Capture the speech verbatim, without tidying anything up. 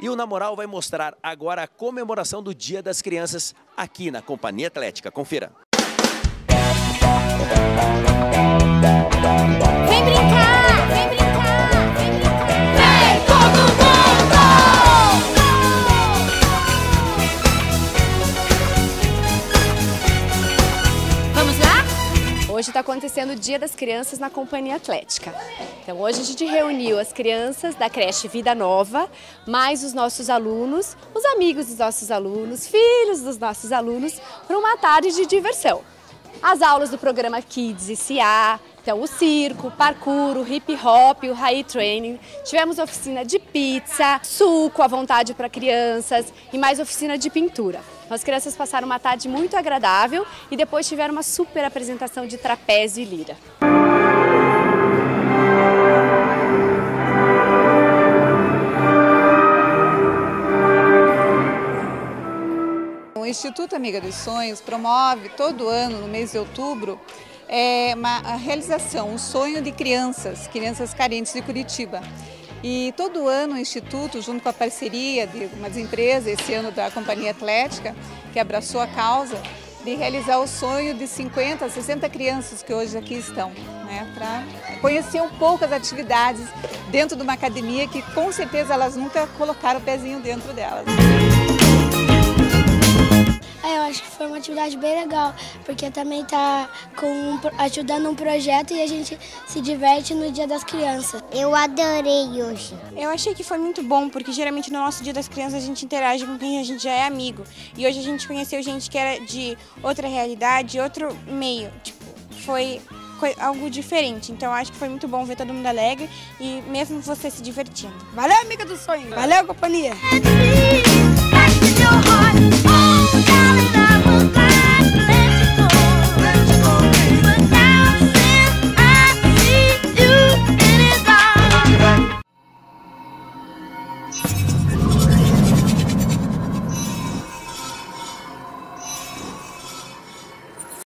E o Na Moral vai mostrar agora a comemoração do Dia das Crianças aqui na Companhia Atlética. Confira. Vem brincar! Vem brincar! Vem brincar! Vem todo mundo! Vamos lá? Hoje está acontecendo o Dia das Crianças na Companhia Atlética. Então hoje a gente reuniu as crianças da creche Vida Nova, mais os nossos alunos, os amigos dos nossos alunos, filhos dos nossos alunos, para uma tarde de diversão. As aulas do programa Kids I C A, então o circo, o parkour, o hip hop, o high training. Tivemos oficina de pizza, suco à vontade para crianças e mais oficina de pintura. As crianças passaram uma tarde muito agradável e depois tiveram uma super apresentação de trapézio e lira. O Instituto Amiga dos Sonhos promove todo ano, no mês de outubro, é, uma, a realização, um sonho de crianças, crianças carentes de Curitiba. E todo ano o Instituto, junto com a parceria de algumas empresas, esse ano da Companhia Atlética, que abraçou a causa, de realizar o sonho de cinquenta, sessenta crianças que hoje aqui estão, né, para conhecer um pouco as atividades dentro de uma academia que com certeza elas nunca colocaram o pezinho dentro delas. Eu acho que foi uma atividade bem legal, porque também está ajudando um projeto e a gente se diverte no Dia das Crianças. Eu adorei hoje. Eu achei que foi muito bom, porque geralmente no nosso Dia das Crianças a gente interage com quem a gente já é amigo. E hoje a gente conheceu gente que era de outra realidade, outro meio. Tipo, foi algo diferente. Então acho que foi muito bom ver todo mundo alegre e mesmo você se divertindo. Valeu, amiga do sonho! Valeu, companhia! We'll be right back.